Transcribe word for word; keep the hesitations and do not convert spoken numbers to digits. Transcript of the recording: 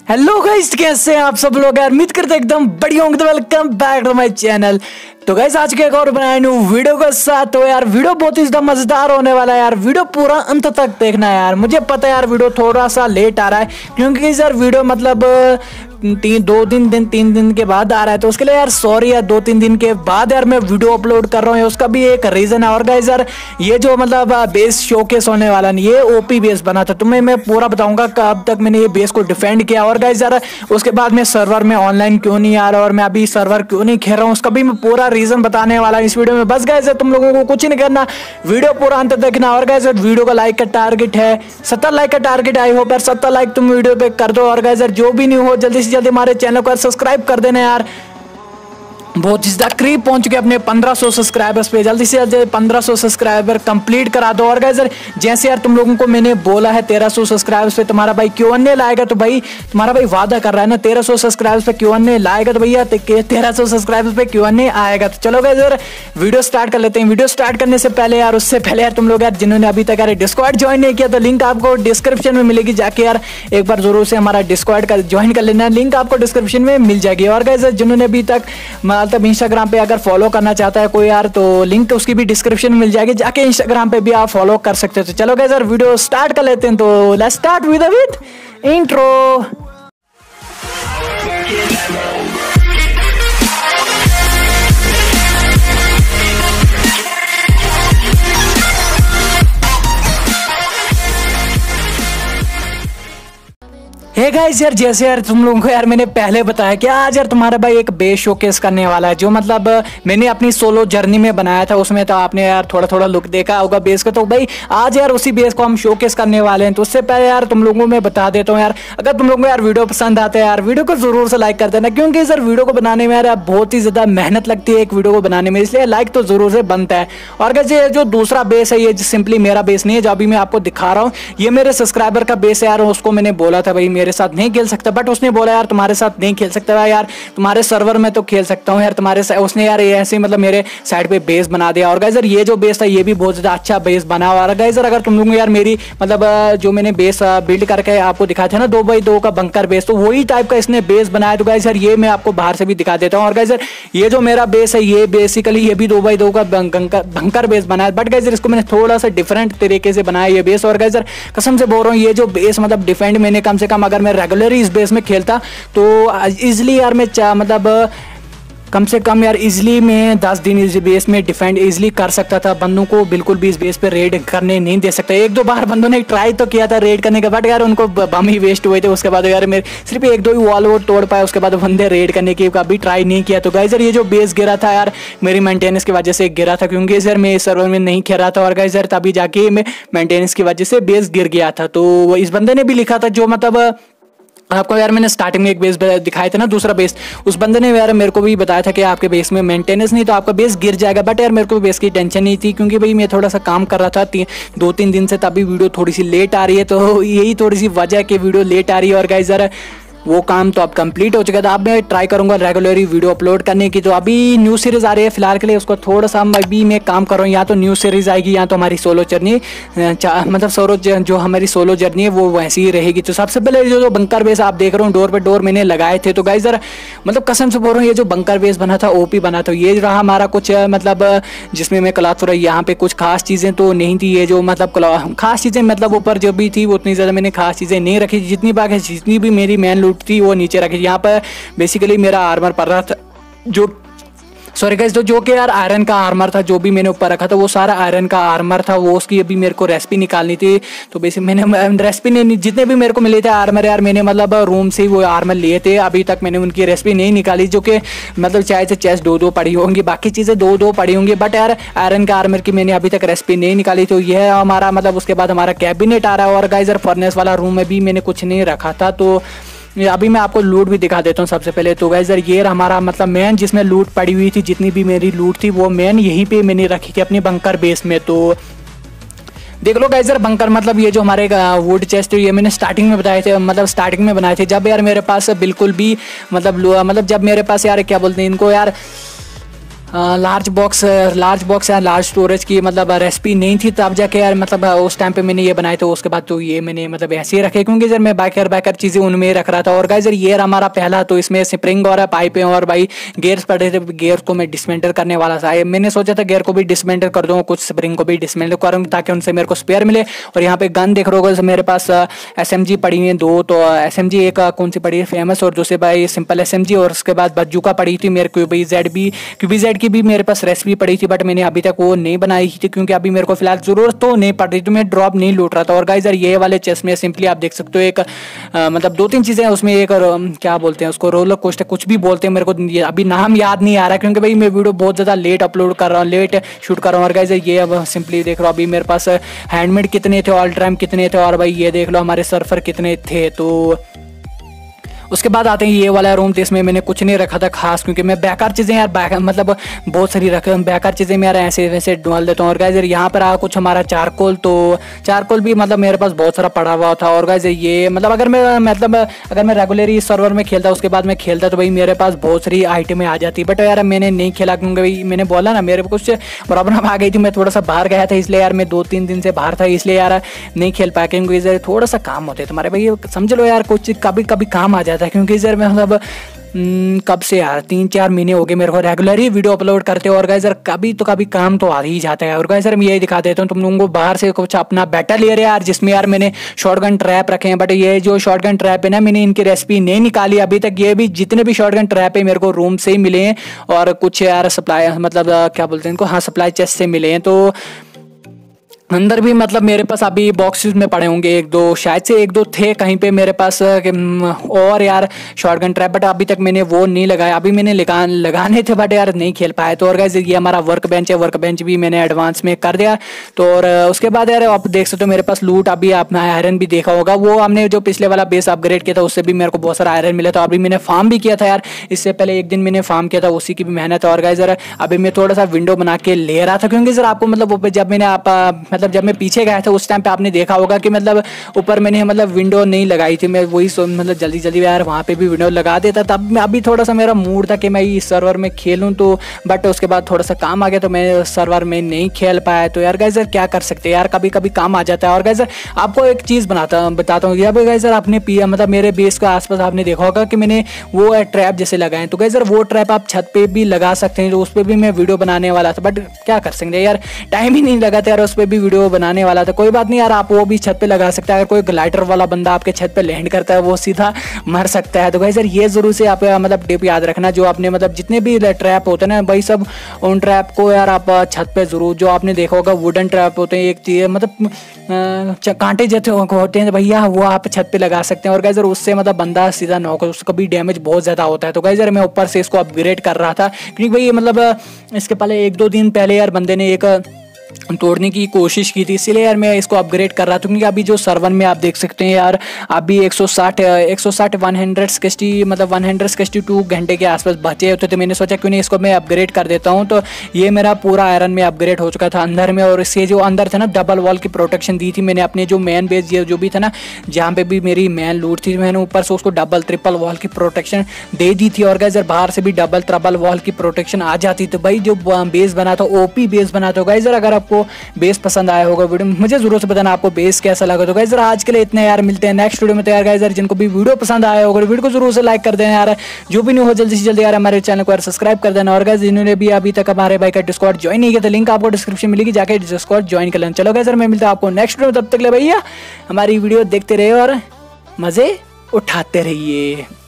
Hello guys, कैसे हैं आप सब लोग यार। उम्मीद करते एकदम बढ़िया होंगे। तो welcome back to my channel. तो गाइस आज के एक और बनाए न्यू वीडियो के साथ। तो यार वीडियो बहुत ही ज्यादा मजेदार होने वाला है यार। वीडियो पूरा अंत तक देखना है यार। मुझे पता है यार वीडियो थोड़ा सा लेट आ रहा है क्योंकि यार वीडियो मतलब तीन दो दिन दिन तीन दिन के बाद आ रहा है, तो उसके लिए यार सॉरी यार। दो तीन दिन के बाद यार मैं वीडियो अपलोड कर रहा हूँ, उसका भी एक रीजन है। और गाइस यार ये जो मतलब बेस शोकेस होने वाला नहीं, ये ओपी बेस बना था। तुम्हें मैं पूरा बताऊंगा कब तक मैंने ये बेस को डिफेंड किया। और गाइस यार उसके बाद मैं सर्वर में ऑनलाइन क्यों नहीं आ रहा और मैं अभी सर्वर क्यों नहीं खेल रहा हूँ, उसका भी मैं पूरा रीजन बताने वाला इस वीडियो में। बस गाइस तुम लोगों को कुछ नहीं करना, वीडियो पूरा अंत देखना। और गाइस वीडियो का लाइक का टारगेट है सत्तर लाइक का टारगेट। आई होप यार सत्तर लाइक तुम वीडियो पे कर दो। और गाइस जो भी नहीं हो जल्दी से जल्दी हमारे चैनल को सब्सक्राइब कर देना यार। बहुत ज्यादा करीब पहुंच चुके अपने पंद्रह सौ सब्सक्राइबर्स पे। जल्दी से जल्दी पंद्रह सौ सब्सक्राइबर कंप्लीट करा दो। और गाइस जैसे यार तुम लोगों को मैंने बोला है तेरह सौ सब्सक्राइबर्स पे तुम्हारा भाई क्यू एन ए लाएगा, तो भाई तुम्हारा भाई वादा कर रहा है ना तेरह सौ सब्सक्राइबर्स पे क्यू एन ए लाएगा, तो भैया तेरह सौ सब्सक्राइबर्स पे क्यू एन ए आएगा। तो चलो गाइस यार वीडियो स्टार्ट कर लेते हैं। वीडियो स्टार्ट करने से पहले यार उससे पहले यार तुम लोग यार जिन्होंने अभी तक यार डिस्कॉर्ड ज्वाइन नहीं किया, तो लिंक आपको डिस्क्रिप्शन में मिलेगी, जाके यार एक बार जरूर से हमारा डिस्कॉर्ड का ज्वाइन कर लेना। लिंक आपको डिस्क्रिप्शन में मिल जाएगी। और गाइस जिन्होंने अभी तक मतलब इंस्टाग्राम पे अगर फॉलो करना चाहता है कोई यार, तो लिंक उसकी भी डिस्क्रिप्शन में मिल जाएगी, जाके इंस्टाग्राम पे भी आप फॉलो कर सकते हो। तो चलो गाइस यार वीडियो स्टार्ट कर लेते हैं। तो let's start with with intro. Hey guys यार जैसे यार तुम लोगों को यार मैंने पहले बताया कि आज यार तुम्हारा भाई एक बेस शोकेस करने वाला है, जो मतलब मैंने अपनी सोलो जर्नी में बनाया था। उसमें तो आपने यार थोड़ा थोड़ा लुक देखा होगा बेस का। तो भाई आज यार उसी बेस को हम शोकेस करने वाले हैं। तो उससे पहले यार तुम लोगों को मैं बता देता हूँ यार, अगर तुम लोगों को यार वीडियो पसंद आता है यार वीडियो को जरूर से लाइक कर देना, क्योंकि सर वीडियो को बनाने में यार बहुत ही ज्यादा मेहनत लगती है एक वीडियो को बनाने में, इसलिए लाइक तो जरूर से बनता है। और अगर जो दूसरा बेस है ये सिंपली मेरा बेस नहीं है, जो अभी मैं आपको दिखा रहा हूँ ये मेरे सब्सक्राइबर का बेस है यार। उसको मैंने बोला था भाई मेरे साथ नहीं खेल सकता, बट उसने बोला यार तुम्हारे साथ नहीं खेल सकता यार, तुम्हारे सर्वर में तो खेल सकता हूँ यार तुम्हारे। उसने यार ऐसे मतलब मेरे साइड पे बेस बना दिया। और गाइस ये जो बेस था ये भी बहुत ज्यादा अच्छा बेस बना हुआ है। गाइस अगर तुम लोग यार मेरी मतलब जो मैंने बेस बिल्ड करके आपको दिखाया था ना दो बाई दो का बंकर बेस, तो वही टाइप का इसने बेस बनाया। तो गाइस यार ये मैं आपको बाहर से भी दिखा देता हूँ। और गाइस ये जो मेरा बेस है ये बेसिकली ये भी दो बाई दो का बंकर बेस बनाया, बट गाइस इसको मैंने थोड़ा सा डिफरेंट तरीके से बनाया ये बेस। और गाइस कसम से बोल रहा हूँ ये जो बेस मतलब डिफेंड मैंने कम से कम अगर मैं रेगुलरली इस बेस में खेलता तो इजिली यार मैं मतलब कम से कम यार इजिली मैं दस दिन इस बेस में डिफेंड इजिली कर सकता था। बंदों को बिल्कुल भी इस बेस पे रेड करने नहीं दे सकता। एक दो बार बंदों ने ट्राई तो किया था रेड करने के, बट यार उनको बम ही वेस्ट हुए थे। उसके बाद यार मेरे सिर्फ एक दो ही वॉल वो तोड़ पाए, उसके बाद बंदे रेड करने की कभी ट्राई नहीं किया। तो गाइस यार ये जो बेस गिरा था यार मेरी मेंटेनेंस की वजह से गिरा था, क्योंकि सर मैं इस सर्वर में नहीं खेल रहा था। और गाइस यार तभी जाके मैं मेंटेनेंस की वजह से बेस गिर गया था। तो इस बंदे ने भी लिखा था जो मतलब आपको यार मैंने स्टार्टिंग में एक बेस दिखाया था ना दूसरा बेस, उस बंदे ने यार मेरे को भी बताया था कि आपके बेस में मेंटेनेंस नहीं तो आपका बेस गिर जाएगा। बट यार मेरे को बेस की टेंशन नहीं थी, क्योंकि भाई मैं थोड़ा सा काम कर रहा था ती, दो तीन दिन से, तभी वीडियो थोड़ी सी लेट आ रही है। तो यही थोड़ी सी वजह है कि वीडियो लेट आ रही है। और गाइस यार वो काम तो अब कंप्लीट हो चुका था। अब मैं ट्राई करूंगा रेगुलरली वीडियो अपलोड करने की। तो अभी न्यू सीरीज आ रही है फिलहाल के लिए, उसको थोड़ा सा अभी मैं काम कर रहा हूँ। या तो न्यू सीरीज आएगी या तो हमारी सोलो जर्नी मतलब सोलो जो हमारी सोलो जर्नी है वो वैसी ही रहेगी। तो सबसे पहले जो जो बंकर बेस आप देख रहे हो डोर पे डोर मैंने लगाए थे। तो गाइस जरा मतलब कसम से बोल रहा हूँ ये जो बंकर बेस बना था ओपी बना था, ये रहा हमारा कुछ मतलब जिसमें मैं क्लास थोड़ा यहाँ पे कुछ खास चीज़ें तो नहीं थी। ये जो मतलब खास चीज़ें मतलब ऊपर जो भी थी वो उतनी ज़्यादा मैंने खास चीज़ें नहीं रखी। जितनी बाकी जितनी भी मेरी मेन लूट थी वो नीचे रखी। यहाँ पर बेसिकली मेरा आर्मर पड़ रहा था जो सॉरी गाइस तो जो कि यार आयरन का आर्मर था, जो भी मैंने ऊपर रखा था वो सारा आयरन का आर्मर था। वो उसकी अभी मेरे को रेसिपी निकालनी थी। तो बेसिक मैंने रेसिपी नहीं, जितने भी मेरे को मिले थे आर्मर यार मैंने मतलब रूम से ही वो आर्मर लिए थे। अभी तक मैंने उनकी रेसिपी नहीं निकाली, जो कि मतलब चाहे से चेस्ट दो दो पड़ी होंगी, बाकी चीज़ें दो दो पड़ी होंगी, बट यार आयरन का आर्मर की मैंने अभी तक रेसिपी नहीं निकाली। तो यह हमारा मतलब उसके बाद हमारा कैबिनेट आ रहा है। और गाइस यार फर्नेस वाला रूम में भी मैंने कुछ नहीं रखा था। तो अभी मैं आपको लूट भी दिखा देता हूँ सबसे पहले। तो गाइस यार ये हमारा मतलब मेन जिसमें लूट पड़ी हुई थी, जितनी भी मेरी लूट थी वो मेन यहीं पे मैंने रखी थी अपनी बंकर बेस में। तो देख लो गाइस यार बंकर मतलब ये जो हमारे वुड चेस्ट ये मैंने स्टार्टिंग में बताए थे, मतलब स्टार्टिंग में बनाए थे जब यार मेरे पास बिल्कुल भी मतलब मतलब जब मेरे पास यार क्या बोलते हैं इनको यार लार्ज बॉक्स लार्ज बॉक्स या लार्ज स्टोरेज की मतलब रेसिपी नहीं थी, तब जाके यार मतलब उस टाइम पे मैंने ये बनाए थे। उसके बाद तो ये मैंने मतलब ऐसे ही रखे, क्योंकि सर मैं बाइकर बाइकर चीज़ें उनमें रख रहा था। और गाइस ये हमारा पहला, तो इसमें स्प्रिंग और पाइपें और भाई गेयर्स पड़े थे, गेयर को मैं डिसमेंटल करने वाला था। मैंने सोचा था गेयर को भी डिसमेंटल कर दूँ, कुछ स्प्रिंग को भी डिसमेंटल करूँ ताकि उनसे मेरे को स्पेयर मिले। और यहाँ पे गन देख रहे हो मेरे पास एस एम जी पड़ी हुई है दो, तो एस एम जी एक कौन सी पड़ी है फेमस, और दूसरे भाई सिंपल एस एम जी, और उसके बाद बज्जूका पड़ी थी मेरे क्यूबी जेड भी क्यूबी जेड की भी मेरे पास रेसिपी पड़ी थी, बट मैंने अभी तक वो नहीं बनाई थी क्योंकि अभी मेरे को फिलहाल जरूरत तो नहीं पड़ रही, तो मैं ड्रॉप नहीं लूट रहा था। और गाइस ये वाले चेस्ट में सिंपली आप देख सकते हो एक आ, मतलब दो तीन चीजें उसमें, एक क्या बोलते हैं उसको, रोलर कोस्टर कुछ भी बोलते हैं, मेरे को अभी नाम याद नहीं आ रहा क्योंकि भाई मैं वीडियो बहुत ज्यादा लेट अपलोड कर रहा हूँ, लेट शूट कर रहा हूँ। और गाइस ये अब सिंपली देख रहा हूँ अभी मेरे पास हैंडमेड कितने थे, ऑल टाइम कितने थे, और भाई ये देख लो हमारे सर्फर कितने थे। तो उसके बाद आते हैं ये वाला रूम, तो इसमें मैंने कुछ नहीं रखा था खास, क्योंकि मैं बेकार चीज़ें यार बैक मतलब बहुत सारी रखे बेकार चीज़ें मैं यार ऐसे वैसे डाल देता हूँ। और गाइस यहाँ पर आ कुछ हमारा चारकोल, तो चारकोल भी मतलब मेरे पास बहुत सारा पड़ा हुआ था। और गाइस ये मतलब अगर मैं मतलब अगर मैं रेगुलरली सर्वर में खेलता उसके बाद मैं खेलता तो भाई मेरे पास बहुत सारी आइटमें आ जाती, बट यार मैंने नहीं खेला क्योंकि भाई मैंने बोला ना मेरे को कुछ प्रॉब्लम आ गई थी, मैं थोड़ा सा बाहर गया था, इसलिए यार मैं दो तीन दिन से बाहर था, इसलिए यार नहीं खेल पाया, क्योंकि थोड़ा सा काम होते तुम्हारे भाई समझ लो यार, कुछ कभी कभी काम आ जाता है। क्योंकि सर मैं मतलब कब से यार तीन चार महीने हो गए मेरे को रेगुलर ही वीडियो अपलोड करते हो, और गाइस यार कभी तो कभी काम तो आ ही जाता है। और गाइस यार मैं यही दिखा देता हूँ तुम लोगों को बाहर से कुछ अपना बैटल ले रहे यार, जिसमें यार मैंने शॉटगन ट्रैप रखे हैं, बट ये जो शॉटगन ट्रैप है ना मैंने इनकी रेसिपी नहीं निकाली अभी तक, ये भी जितने भी शॉटगन ट्रैप है मेरे को रूम से ही मिले हैं, और कुछ यार सप्लाई मतलब क्या बोलते हैं इनको, हाँ सप्लाई चेस्ट से मिले हैं। तो अंदर भी मतलब मेरे पास अभी बॉक्सेस में पड़े होंगे एक दो, शायद से एक दो थे कहीं पे मेरे पास, और यार शॉटगन ट्रैप, बट अभी तक मैंने वो नहीं लगाया, अभी मैंने लगा लगाने थे बट यार नहीं खेल पाए। तो और गाइस ये हमारा वर्क बेंच है, वर्क बेंच भी मैंने एडवांस में कर दिया। तो और उसके बाद यार आप देख सकते हो मेरे पास लूट, अभी आपने आयरन भी देखा होगा, वो हमने जो पिछले वाला बेस अपग्रेड किया था उससे भी मेरे को बहुत सारा आयरन मिला था। अभी मैंने फार्म भी किया था यार, इससे पहले एक दिन मैंने फार्म किया था, उसी की भी मेहनत है। और गाइस यार अभी मैं थोड़ा सा विंडो बना के ले रहा था, क्योंकि सर आपको मतलब जब मैंने आप मतलब जब मैं पीछे गया था उस टाइम पे आपने देखा होगा कि मतलब ऊपर मैंने मतलब विंडो नहीं लगाई थी, मैं वही मतलब जल्दी जल्दी यार वहाँ पे भी विंडो लगा देता। तब मैं अभी थोड़ा सा मेरा मूड था कि मैं इस सर्वर में खेलूँ, तो बट उसके बाद थोड़ा सा काम आ गया तो मैं सर्वर में नहीं खेल पाया। तो यार गाइस क्या कर सकते हैं यार, कभी कभी काम आ जाता है। और गाइस आपको एक चीज़ बनाता बताता हूँ, यहाँ पे गाइस आपने पिया मतलब मेरे बेस के आसपास आपने देखा होगा कि मैंने वो ट्रैप जैसे लगाए, तो गाइस वो ट्रैप आप छत पे भी लगा सकते हैं, तो उस पर भी मैं वीडियो बनाने वाला था, बट क्या कर सकते हैं यार टाइम ही नहीं लगा था यार, उस पर भी वीडियो बनाने वाला था। कोई बात नहीं यार, आप वो भी छत पे लगा सकते हैं। अगर कोई ग्लाइडर वाला बंदा आपके छत पे लैंड करता है वो सीधा मर सकता है। तो गाइस यार ये जरूर से आप मतलब टिप याद रखना, जो आपने मतलब जितने भी ट्रैप होते हैं ना भाई सब उन ट्रैप को यार आप छत पे जरूर, जो आपने देखा होगा वुडन ट्रैप होते हैं एक चीज मतलब कांटे जैसे होते हैं भैया, वो आप छत पे लगा सकते हैं। और गाइस यार उससे मतलब बंदा सीधा नॉक, उसका भी डैमेज बहुत ज्यादा होता है। तो गाइस यार मैं ऊपर से इसको अपग्रेड कर रहा था, क्योंकि भाई मतलब इसके पहले एक दो दिन पहले यार बंदे ने एक तोड़ने की कोशिश की थी, इसीलिए यार मैं इसको अपग्रेड कर रहा था। क्योंकि अभी जो सर्वर में आप देख सकते हैं यार अभी एक सौ साठ एक सौ साठ वन हंड्रेड सिक्सटी मतलब वन हंड्रेड सिक्सटी टू घंटे के आसपास बचे होते, तो मैंने सोचा क्यों नहीं इसको मैं अपग्रेड कर देता हूं। तो ये मेरा पूरा आयरन में अपग्रेड हो चुका था अंदर में, और इसके जो अंदर था ना डबल वॉल की प्रोटेक्शन दी थी मैंने अपने जो मेन बेस जो भी था ना, जहाँ पे भी मेरी मेन लूट थी, मैंने ऊपर से उसको डबल ट्रिपल वॉल की प्रोटेक्शन दे दी थी। और गाइस बाहर से भी डबल ट्रिपल वॉल की प्रोटेक्शन आ जाती, तो भाई जो बेस बना था ओपी बेस बना था। गाइस अगर आपको बेस पसंद आया होगा वीडियो, मुझे जरूर से बताना आपको बेस कैसा लगा। तो गाइस यार आज के लिए इतने यार, मिलते हैं नेक्स्ट वीडियो में। तो यार गाइस यार जिनको भी वीडियो पसंद आया होगा वीडियो को जरूर से लाइक कर देना यार, जो भी नहीं हो जल्दी से जल्दी यार हमारे चैनल को यार सब्सक्राइब कर देना। और गाइस जिन्होंने भी अभी तक हमारे भाई का डिस्कॉर्ड ज्वाइन नहीं किया तो लिंक आपको डिस्क्रिप्शन मिलेगी, जाके डिस्कॉर्ड ज्वाइन कर लेना। चलो गाइस यार मैं मिलता हूं आपको नेक्स्ट वीडियो में, तब तक ले भैया हमारी वीडियो देखते रहिए और मजे उठाते रहिए।